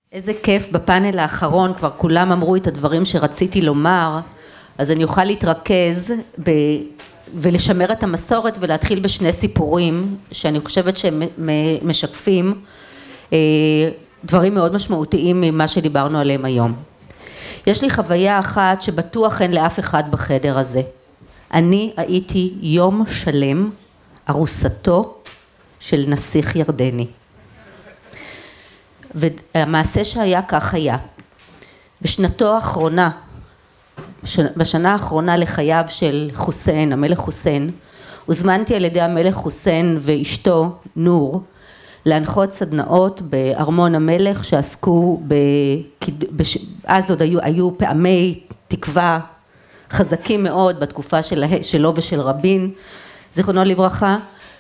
איזה כיף, בפאנל האחרון כבר כולם אמרו את הדברים שרציתי לומר, אז אני אוכל להתרכז ולשמר את המסורת ולהתחיל בשני סיפורים שאני חושבת שהם משקפים דברים מאוד משמעותיים ממה שדיברנו עליהם היום. יש לי חוויה אחת שבטוח אין לאף אחד בחדר הזה. אני הייתי יום שלם ארוסתו של נסיך ירדני. והמעשה שהיה כך היה. בשנתו האחרונה, בשנה האחרונה לחייו של חוסיין, המלך חוסיין, הוזמנתי על ידי המלך חוסיין ואשתו נור להנחות סדנאות בארמון המלך שעסקו אז עוד היו פעמי תקווה חזקים מאוד בתקופה שלו ושל רבין, זיכרונו לברכה,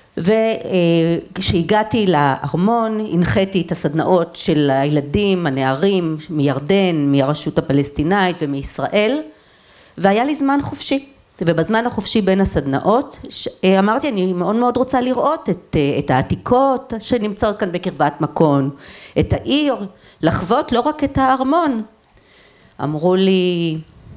וכשהגעתי לארמון הנחיתי את הסדנאות של הילדים, הנערים מירדן, מהרשות הפלסטינאית ומישראל, והיה לי זמן חופשי. ובזמן החופשי בין הסדנאות אמרתי אני מאוד מאוד רוצה לראות את העתיקות שנמצאות כאן בקרבת מקום, את העיר, לחוות לא רק את הארמון. אמרו לי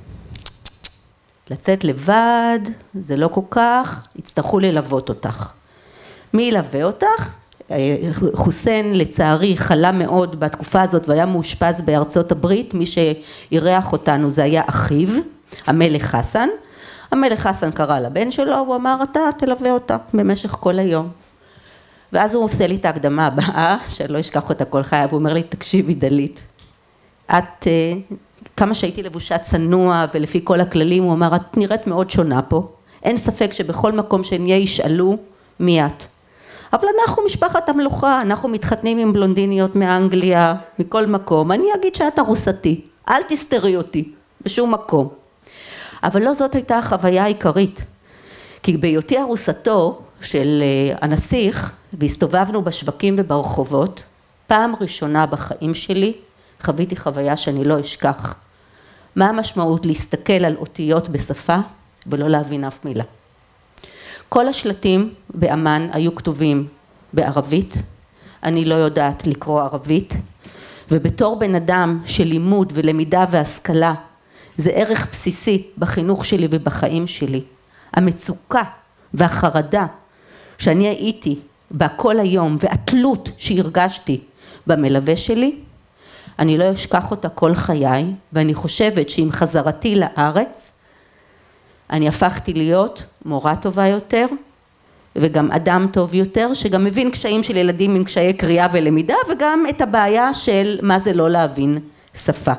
לצאת לבד זה לא כל כך, יצטרכו ללוות אותך. מי ילווה אותך? חוסיין לצערי חלה מאוד בתקופה הזאת והיה מאושפז בארצות הברית, מי שאירח אותנו זה היה אחיו, המלך חסן. המלך חסן קרא לבן שלו, הוא אמר אתה תלווה אותה במשך כל היום. ואז הוא עושה לי את ההקדמה הבאה, שאני לא אשכח אותה כל חיי, והוא אומר לי תקשיבי דלית, את כמה שהייתי לבושה צנוע ולפי כל הכללים, הוא אמר את נראית מאוד שונה פה, אין ספק שבכל מקום שנהיה ישאלו מי את. אבל אנחנו משפחת המלוכה, אנחנו מתחתנים עם בלונדיניות מאנגליה, מכל מקום, אני אגיד שאת ארוסתי, אל תסתרי אותי בשום מקום. אבל לא זאת הייתה החוויה העיקרית, כי בהיותי ארוסתו של הנסיך, והסתובבנו בשווקים וברחובות, פעם ראשונה בחיים שלי, חוויתי חוויה שאני לא אשכח. מה המשמעות להסתכל על אותיות בשפה ולא להבין אף מילה. כל השלטים באמן היו כתובים בערבית, אני לא יודעת לקרוא ערבית, ובתור בן אדם של לימוד ולמידה והשכלה, זה ערך בסיסי בחינוך שלי ובחיים שלי. המצוקה והחרדה שאני הייתי בה כל היום והתלות שהרגשתי במלווה שלי, אני לא אשכח אותה כל חיי, ואני חושבת שעם חזרתי לארץ, אני הפכתי להיות מורה טובה יותר, וגם אדם טוב יותר, שגם מבין קשיים של ילדים עם קשיי קריאה ולמידה, וגם את הבעיה של מה זה לא להבין שפה.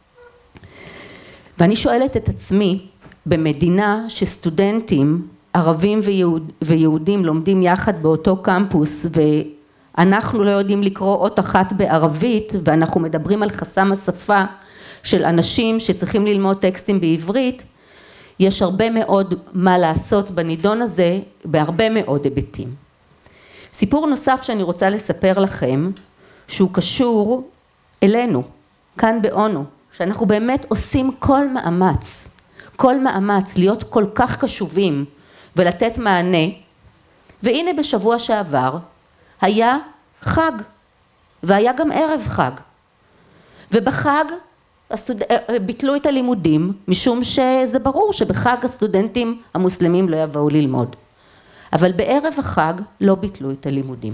ואני שואלת את עצמי, במדינה שסטודנטים ערבים ויהודים לומדים יחד באותו קמפוס, ואנחנו לא יודעים לקרוא אות אחת בערבית, ואנחנו מדברים על חסם השפה של אנשים שצריכים ללמוד טקסטים בעברית, יש הרבה מאוד מה לעשות בנידון הזה, בהרבה מאוד היבטים. סיפור נוסף שאני רוצה לספר לכם, שהוא קשור אלינו, כאן באונו, שאנחנו באמת עושים כל מאמץ להיות כל כך קשובים ולתת מענה, והנה בשבוע שעבר היה חג, והיה גם ערב חג, ובחג ביטלו את הלימודים, משום שזה ברור שבחג הסטודנטים המוסלמים לא יבואו ללמוד, אבל בערב החג לא ביטלו את הלימודים,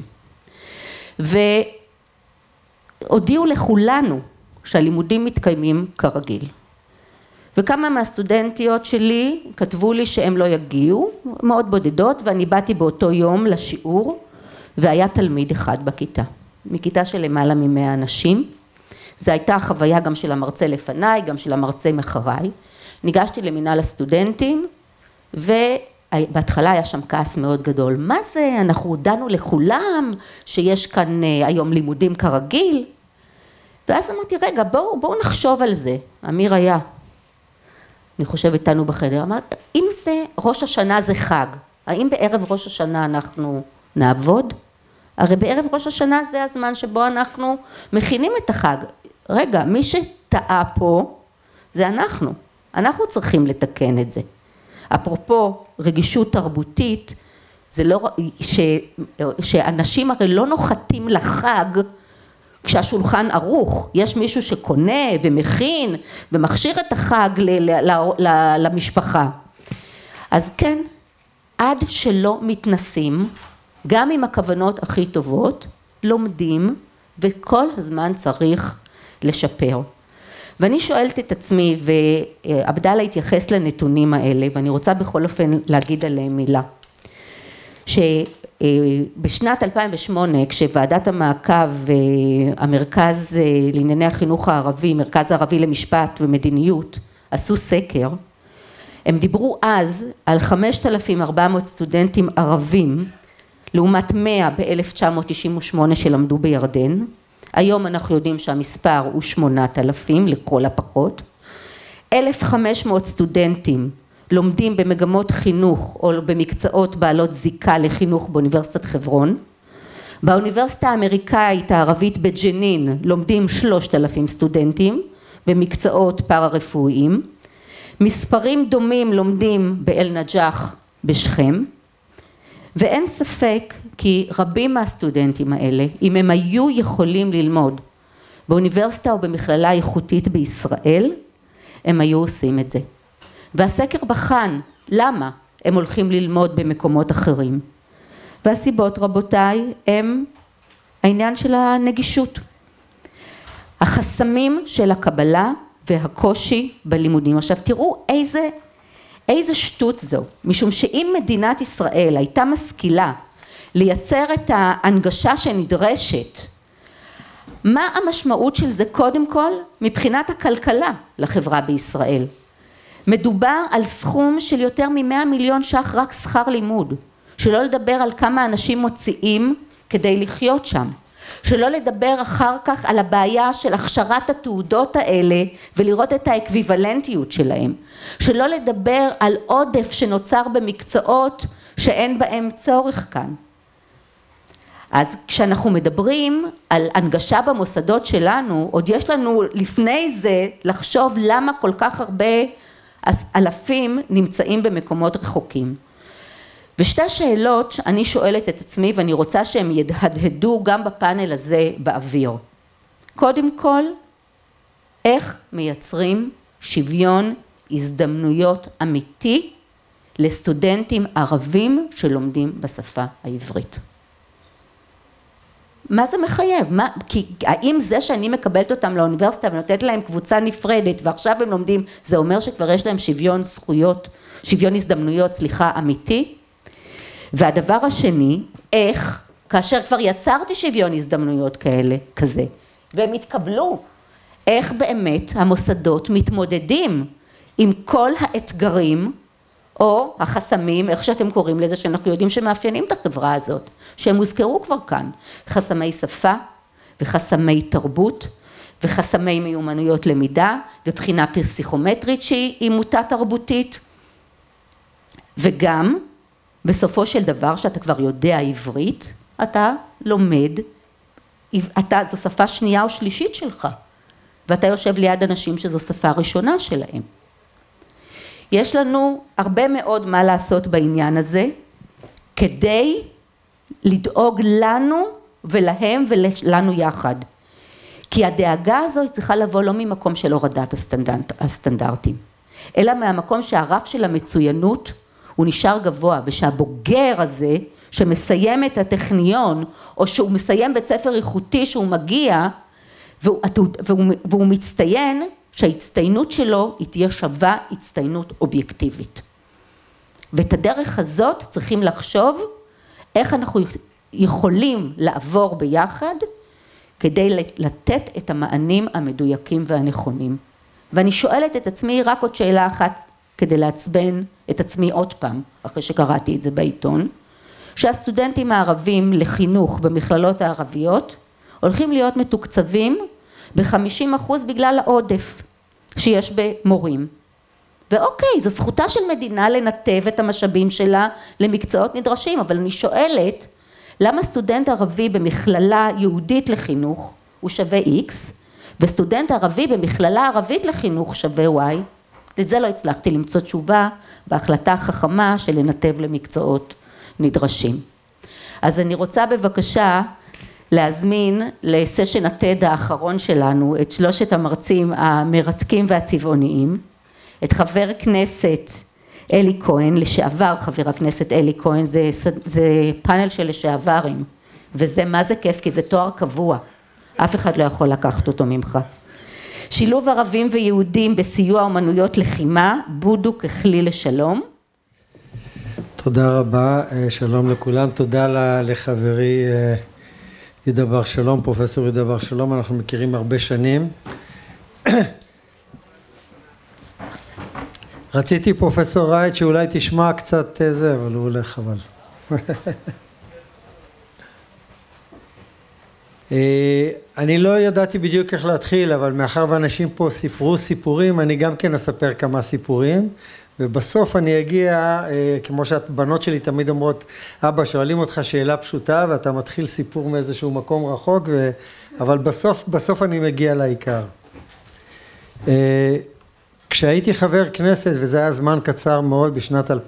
והודיעו לכולנו שהלימודים מתקיימים כרגיל. וכמה מהסטודנטיות שלי כתבו לי שהם לא יגיעו, מאוד בודדות, ואני באתי באותו יום לשיעור, והיה תלמיד אחד בכיתה, מכיתה של למעלה מ100 אנשים. זו הייתה החוויה גם של המרצה לפניי, גם של המרצה מחריי. ניגשתי למינהל הסטודנטים, ובהתחלה היה שם כעס מאוד גדול. מה זה? אנחנו הודענו לכולם שיש כאן היום לימודים כרגיל. ואז אמרתי, רגע, בואו נחשוב על זה. אמיר היה, אני חושב איתנו בחדר, אמר, אם זה ראש השנה זה חג, האם בערב ראש השנה אנחנו נעבוד? הרי בערב ראש השנה זה הזמן שבו אנחנו מכינים את החג. רגע, מי שטעה פה זה אנחנו צריכים לתקן את זה. אפרופו רגישות תרבותית, זה לא, שאנשים הרי לא נוחתים לחג כשהשולחן ערוך, יש מישהו שקונה ומכין ומכשיר את החג למשפחה. אז כן, עד שלא מתנסים, גם עם הכוונות הכי טובות, לומדים וכל הזמן צריך לשפר. ואני שואלת את עצמי, ועבדאללה התייחס לנתונים האלה, ואני רוצה בכל אופן להגיד עליהם מילה, שבשנת 2008, כשוועדת המעקב והמרכז לענייני החינוך הערבי, מרכז הערבי למשפט ומדיניות, עשו סקר, הם דיברו אז על 5,400 סטודנטים ערבים, לעומת 100 ב-1998 שלמדו בירדן. היום אנחנו יודעים שהמספר הוא 8,000 לכל הפחות. 1,500 סטודנטים לומדים במגמות חינוך או במקצועות בעלות זיקה לחינוך באוניברסיטת חברון. באוניברסיטה האמריקאית הערבית בג'נין לומדים 3,000 סטודנטים במקצועות פארה-רפואיים. מספרים דומים לומדים באל-נג'אח בשכם. ואין ספק כי רבים מהסטודנטים האלה, אם הם היו יכולים ללמוד באוניברסיטה או במכללה איכותית בישראל, הם היו עושים את זה. והסקר בחן למה הם הולכים ללמוד במקומות אחרים. והסיבות, רבותיי, הם העניין של הנגישות. החסמים של הקבלה והקושי בלימודים. עכשיו תראו איזה שטות זו, משום שאם מדינת ישראל הייתה משכילה לייצר את ההנגשה שנדרשת, מה המשמעות של זה קודם כל מבחינת הכלכלה לחברה בישראל? מדובר על סכום של יותר מ100 מיליון ש"ח רק שכר לימוד, שלא לדבר על כמה אנשים מוציאים כדי לחיות שם, שלא לדבר אחר כך על הבעיה של הכשרת התעודות האלה ולראות את האקוויוולנטיות שלהם, שלא לדבר על עודף שנוצר במקצועות שאין בהם צורך כאן. אז כשאנחנו מדברים על הנגשה במוסדות שלנו, עוד יש לנו לפני זה לחשוב למה כל כך הרבה אלפים נמצאים במקומות רחוקים. ושתי שאלות שאני שואלת את עצמי ואני רוצה שהם ידהדהדו גם בפאנל הזה באוויר. קודם כל, איך מייצרים שוויון הזדמנויות אמיתי לסטודנטים ערבים שלומדים בשפה העברית? מה זה מחייב? כי האם זה שאני מקבלת אותם לאוניברסיטה ונותנת להם קבוצה נפרדת ועכשיו הם לומדים, זה אומר שכבר יש להם שוויון הזדמנויות, אמיתי? והדבר השני, איך, כאשר כבר יצרתי שוויון הזדמנויות כזה, והם התקבלו, איך באמת המוסדות מתמודדים עם כל האתגרים, או החסמים, איך שאתם קוראים לזה, שאנחנו יודעים שמאפיינים את החברה הזאת, שהם הוזכרו כבר כאן, חסמי שפה, וחסמי תרבות, וחסמי מיומנויות למידה, ובחינה פסיכומטרית שהיא מוטה תרבותית, וגם, בסופו של דבר שאתה כבר יודע עברית, אתה לומד, זו שפה שנייה או שלישית שלך, ואתה יושב ליד אנשים שזו שפה ראשונה שלהם. יש לנו הרבה מאוד מה לעשות בעניין הזה, כדי לדאוג לנו ולהם ולנו יחד. כי הדאגה הזו היא צריכה לבוא לא ממקום של הורדת הסטנדרטים, אלא מהמקום שהרף של המצוינות הוא נשאר גבוה, ושהבוגר הזה שמסיים את הטכניון, או שהוא מסיים בית ספר איכותי שהוא מגיע, והוא מצטיין, שההצטיינות שלו היא תהיה שווה הצטיינות אובייקטיבית. ואת הדרך הזאת צריכים לחשוב איך אנחנו יכולים לעבור ביחד, כדי לתת את המענים המדויקים והנכונים. ואני שואלת את עצמי רק עוד שאלה אחת, כדי לעצבן את עצמי עוד פעם, אחרי שקראתי את זה בעיתון, שהסטודנטים הערבים לחינוך במכללות הערביות, הולכים להיות מתוקצבים ב-50% בגלל העודף שיש במורים. ואוקיי, זו זכותה של מדינה לנתב את המשאבים שלה למקצועות נדרשים, אבל אני שואלת, למה סטודנט ערבי במכללה יהודית לחינוך הוא שווה X, וסטודנט ערבי במכללה ערבית לחינוך שווה Y? את זה לא הצלחתי למצוא תשובה בהחלטה החכמה של לנתב למקצועות נדרשים. אז אני רוצה בבקשה להזמין לסשן הטד האחרון שלנו את שלושת המרצים המרתקים והצבעוניים, את חבר כנסת אלי כהן, לשעבר חבר הכנסת אלי כהן, זה פאנל של לשעברים, וזה מה זה כיף, כי זה תואר קבוע, אף אחד לא יכול לקחת אותו ממך. שילוב ערבים ויהודים בסיוע אומנויות לחימה, בודו ככלי לשלום. תודה רבה, שלום לכולם, תודה לחברי יהודה בר שלום, פרופסור יהודה בר שלום, אנחנו מכירים הרבה שנים. רציתי פרופסור רייט שאולי תשמע קצת זה, אבל הוא הולך חבל. אני לא ידעתי בדיוק איך להתחיל, אבל מאחר ואנשים פה סיפרו סיפורים, אני גם כן אספר כמה סיפורים, ובסוף אני אגיע, כמו שהבנות שלי תמיד אומרות, אבא, שואלים אותך שאלה פשוטה, ואתה מתחיל סיפור מאיזשהו מקום רחוק, אבל בסוף אני מגיע לעיקר. כשהייתי חבר כנסת, וזה היה זמן קצר מאוד, בשנת 2002-2003,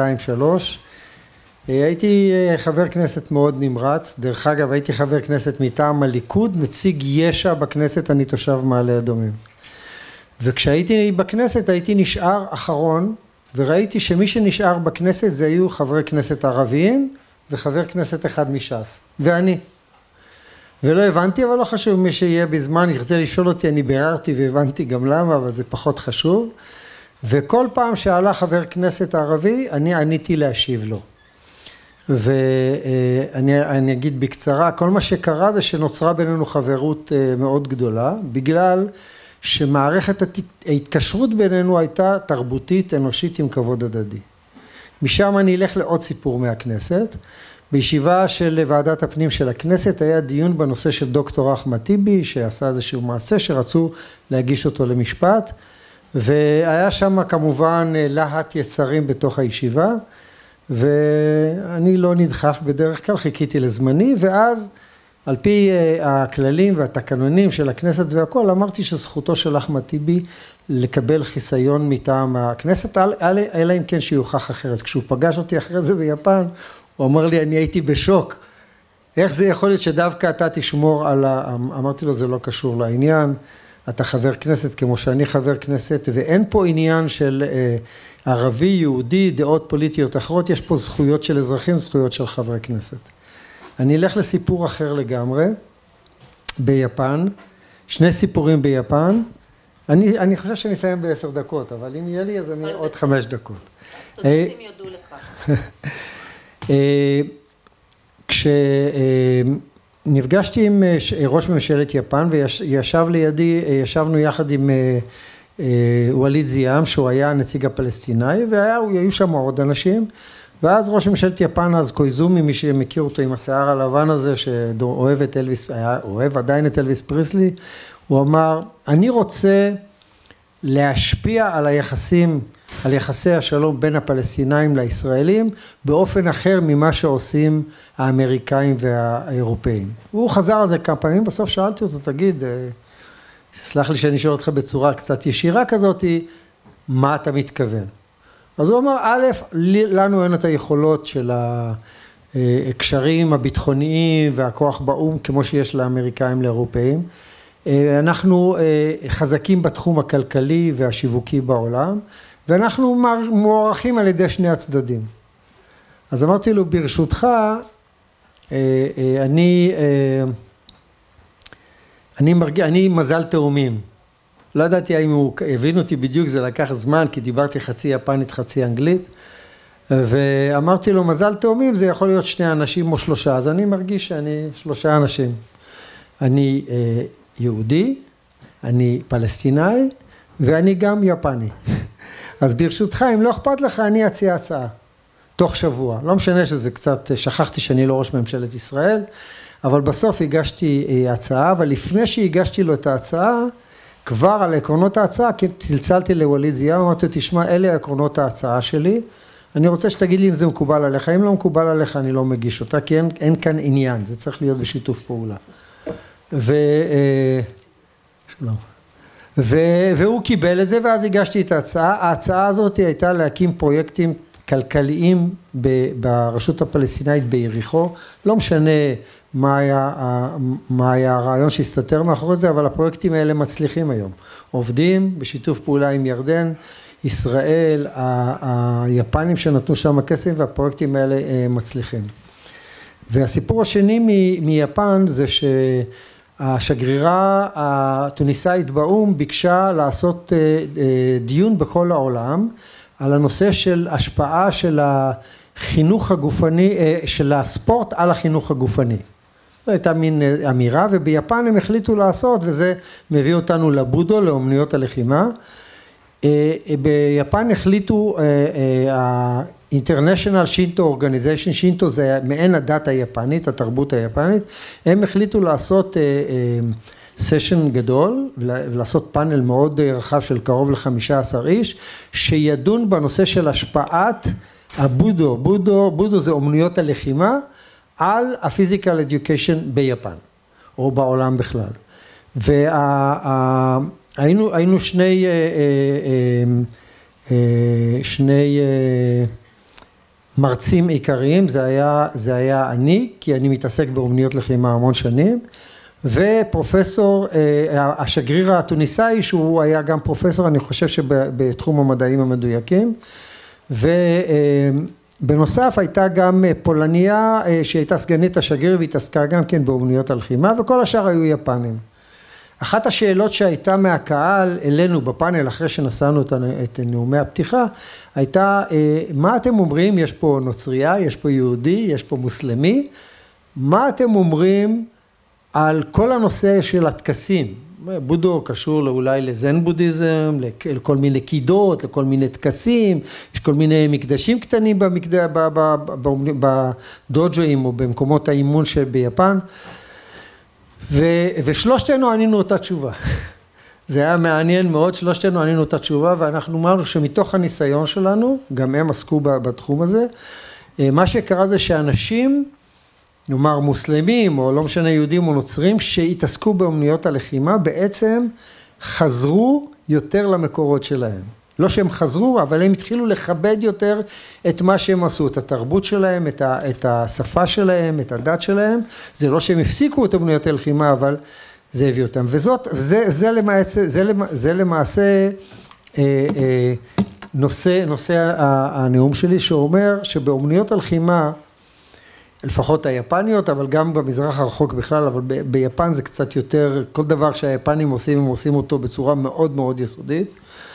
הייתי חבר כנסת מאוד נמרץ. דרך אגב, הייתי חבר כנסת מטעם הליכוד, נציג יש"ע בכנסת, אני תושב מעלה אדומים. וכשהייתי בכנסת הייתי נשאר אחרון, וראיתי שמי שנשאר בכנסת זה היו חברי כנסת ערביים, וחבר כנסת אחד מש"ס, ואני. ולא הבנתי, אבל לא חשוב, מי שיהיה בזמן ירצה לשאול אותי, אני ביררתי והבנתי גם למה, אבל זה פחות חשוב. וכל פעם שעלה חבר כנסת ערבי, אני עניתי להשיב לו. ואני אגיד בקצרה, כל מה שקרה זה שנוצרה בינינו חברות מאוד גדולה, בגלל שמערכת ההתקשרות בינינו הייתה תרבותית, אנושית עם כבוד הדדי. משם אני אלך לעוד סיפור מהכנסת. בישיבה של ועדת הפנים של הכנסת היה דיון בנושא של דוקטור אחמד טיבי, שעשה איזשהו מעשה שרצו להגיש אותו למשפט, והיה שם כמובן להט יצרים בתוך הישיבה, ואני לא נדחף בדרך כלל, חיכיתי לזמני, ואז על פי הכללים והתקנונים של הכנסת והכל, אמרתי שזכותו של אחמד טיבי לקבל חיסיון מטעם הכנסת, אלא אם כן שיוכח אחרת. כשהוא פגש אותי אחרי זה ביפן, הוא אמר לי, אני הייתי בשוק, איך זה יכול להיות שדווקא אתה תשמור על אמרתי לו, זה לא קשור לעניין, אתה חבר כנסת כמו שאני חבר כנסת, ואין פה עניין של ערבי, יהודי, דעות פוליטיות אחרות, יש פה זכויות של אזרחים, זכויות של חברי כנסת. אני אלך לסיפור אחר לגמרי, ביפן, שני סיפורים ביפן, אני חושב שאני אסיים ב10 דקות, אבל אם יהיה לי אז אני עוד 5 דקות. הסטודנטים יודו לך. כשנפגשתי עם ראש ממשלת יפן וישב לידי, ישבנו יחד עם ווליד זיאם שהוא היה הנציג הפלסטיני והיו שם עוד אנשים, ואז ראש ממשלת יפן אז קויזומי, מי שמכיר אותו עם השיער הלבן הזה שאוהב את אלוויס, אוהב עדיין את אלוויס פריסלי, הוא אמר, אני רוצה להשפיע על היחסים, על יחסי השלום בין הפלסטינאים לישראלים באופן אחר ממה שעושים האמריקאים והאירופאים. הוא חזר על זה כמה פעמים, בסוף שאלתי אותו, תגיד, סלח לי שאני שואל אותך בצורה קצת ישירה כזאת, מה אתה מתכוון? אז הוא אמר, א', לנו אין את היכולות של הקשרים הביטחוניים והכוח באום כמו שיש לאמריקאים לאירופאים. אנחנו חזקים בתחום הכלכלי והשיווקי בעולם, ואנחנו מוערכים על ידי שני הצדדים. אז אמרתי לו, ברשותך, אני מזל תאומים. לא ידעתי האם הוא הבין אותי בדיוק, זה לקח זמן, כי דיברתי חצי יפנית, חצי אנגלית, ואמרתי לו, מזל תאומים זה יכול להיות 2 אנשים או 3, אז אני מרגיש שאני 3 אנשים. אני יהודי, אני פלסטיני, ואני גם יפני. אז ברשותך, אם לא אכפת לך, אני אציע הצעה. תוך שבוע. לא משנה שזה קצת, שכחתי שאני לא ראש ממשלת ישראל, אבל בסוף הגשתי הצעה, אבל לפני שהגשתי לו את ההצעה, כבר על עקרונות ההצעה, כי צלצלתי לווליד זיאם, אמרתי, תשמע, אלה עקרונות ההצעה שלי, אני רוצה שתגיד לי אם זה מקובל עליך, אם לא מקובל עליך אני לא מגיש אותה, כי אין כאן עניין, זה צריך להיות בשיתוף פעולה. והוא קיבל את זה, ואז הגשתי את ההצעה. ההצעה הזאת הייתה להקים פרויקטים כלכליים ברשות הפלסטינאית ביריחו, לא משנה מה היה הרעיון שהסתתר מאחורי זה, אבל הפרויקטים האלה מצליחים היום. עובדים בשיתוף פעולה עם ירדן, ישראל, היפנים שנתנו שם כסף, והפרויקטים האלה מצליחים. והסיפור השני מיפן זה שהשגרירה התוניסאית באום ביקשה לעשות דיון בכל העולם על הנושא של השפעה של החינוך הגופני, של הספורט על החינוך הגופני. זו הייתה מין אמירה, וביפן הם החליטו לעשות, וזה מביא אותנו לבודו, לאומנויות הלחימה. ביפן החליטו ה-International Shinto Organization, שינטו זה מעין הדת היפנית, התרבות היפנית, הם החליטו לעשות סשן גדול, ולעשות פאנל מאוד רחב של קרוב ל-15 איש, שידון בנושא של השפעת הבודו, בודו זה אומנויות הלחימה, על הפיזיקל אדיוקיישן ביפן, או בעולם בכלל. היינו שני מרצים עיקריים, זה היה אני, כי אני מתעסק באומנויות לחימה המון שנים, ופרופסור, השגריר התוניסאי, שהוא היה גם פרופסור, אני חושב שבתחום המדעים המדויקים, ובנוסף הייתה גם פולניה, שהייתה סגנית השגריר, והתעסקה גם כן באומנויות הלחימה, וכל השאר היו יפנים. אחת השאלות שהייתה מהקהל אלינו בפאנל, אחרי שנסענו את נאומי הפתיחה, הייתה, מה אתם אומרים, יש פה נוצריה, יש פה יהודי, יש פה מוסלמי, מה אתם אומרים על כל הנושא של הטקסים? בודו קשור אולי לזן בודהיזם, לכל מיני קידות, לכל מיני טקסים, יש כל מיני מקדשים קטנים בדוג'ואים או במקומות האימון ביפן, ושלושתנו ענינו אותה תשובה. זה היה מעניין מאוד, שלושתנו ענינו אותה תשובה, ואנחנו אמרנו שמתוך הניסיון שלנו, גם הם עסקו בתחום הזה, מה שקרה זה שאנשים, נאמר מוסלמים, או לא משנה יהודים או נוצרים, שהתעסקו באומנויות הלחימה, בעצם חזרו יותר למקורות שלהם. לא שהם חזרו, אבל הם התחילו לכבד יותר את מה שהם עשו, את התרבות שלהם, את השפה שלהם, את הדת שלהם. זה לא שהם הפסיקו את אומנויות הלחימה, אבל זה הביא אותם. זה למעשה נושא הנאום שלי, שאומר שבאומנויות הלחימה, לפחות היפניות, אבל גם במזרח הרחוק בכלל, אבל ביפן זה קצת יותר, כל דבר שהיפנים עושים, הם עושים אותו בצורה מאוד מאוד יסודית.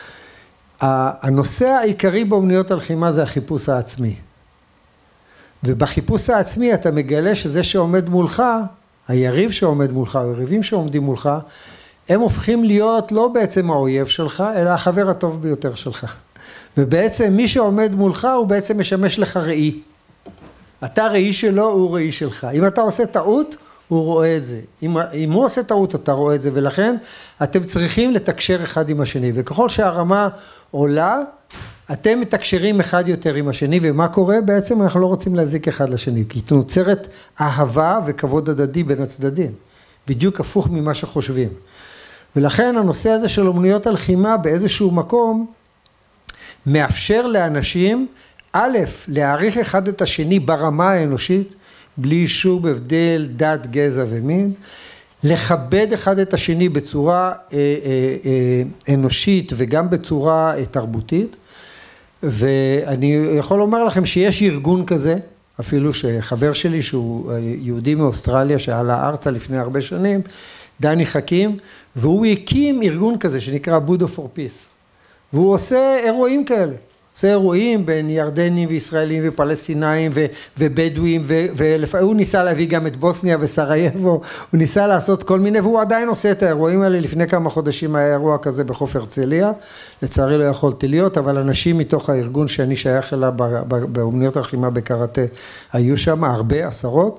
הנושא העיקרי באומנויות הלחימה זה החיפוש העצמי. ובחיפוש העצמי אתה מגלה שזה שעומד מולך, היריב שעומד מולך, או היריבים שעומדים מולך, הם הופכים להיות לא בעצם האויב שלך, אלא החבר הטוב ביותר שלך. ובעצם מי שעומד מולך הוא בעצם משמש לך ראי. אתה ראי שלו, הוא ראי שלך. אם אתה עושה טעות, הוא רואה את זה. אם הוא עושה טעות, אתה רואה את זה, ולכן אתם צריכים לתקשר אחד עם השני. וככל שהרמה עולה, אתם מתקשרים אחד יותר עם השני, ומה קורה? בעצם אנחנו לא רוצים להזיק אחד לשני, כי נוצרת אהבה וכבוד הדדי בין הצדדים. בדיוק הפוך ממה שחושבים. ולכן הנושא הזה של אומנויות הלחימה באיזשהו מקום, מאפשר לאנשים, א', להעריך אחד את השני ברמה האנושית, בלי שום הבדל דת, גזע ומין, לכבד אחד את השני בצורה אנושית וגם בצורה תרבותית, ואני יכול לומר לכם שיש ארגון כזה, אפילו שחבר שלי שהוא יהודי מאוסטרליה שעלה ארצה לפני הרבה שנים, דני חכים, והוא הקים ארגון כזה שנקרא בודו פור פיס, והוא עושה אירועים כאלה. עושה אירועים בין ירדנים וישראלים ופלסטינאים ובדואים, והוא ניסה להביא גם את בוסניה וסרייבו, הוא ניסה לעשות כל מיני, והוא עדיין עושה את האירועים האלה. לפני כמה חודשים היה אירוע כזה בחוף הרצליה, לצערי לא יכולתי להיות, אבל אנשים מתוך הארגון שאני שייך אליו באומנויות הלחימה בקראטה, היו שם הרבה, עשרות,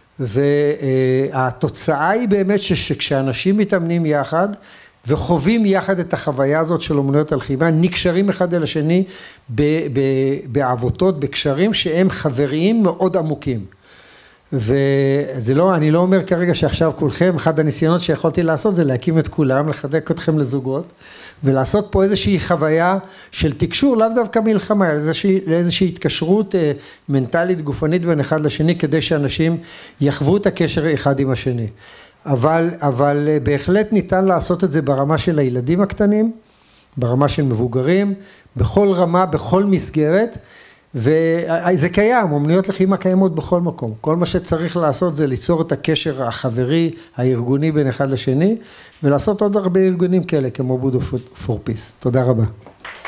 והתוצאה היא באמת שכשאנשים מתאמנים יחד, וחווים יחד את החוויה הזאת של אומנויות הלחימה, נקשרים אחד אל השני בעבותות, בקשרים שהם חבריים מאוד עמוקים. וזה לא, אני לא אומר כרגע שעכשיו כולכם, אחד הניסיונות שיכולתי לעשות זה להקים את כולם, לחדק אתכם לזוגות, ולעשות פה איזושהי חוויה של תקשור, לאו דווקא מלחמה, לאיזושהי התקשרות מנטלית, גופנית בין אחד לשני, כדי שאנשים יחוו את הקשר אחד עם השני. אבל בהחלט ניתן לעשות את זה ברמה של הילדים הקטנים, ברמה של מבוגרים, בכל רמה, בכל מסגרת, וזה קיים, אומנויות לחימה קיימות בכל מקום. כל מה שצריך לעשות זה ליצור את הקשר החברי, הארגוני בין אחד לשני, ולעשות עוד הרבה ארגונים כאלה, כמו בודו פור פיס. תודה רבה.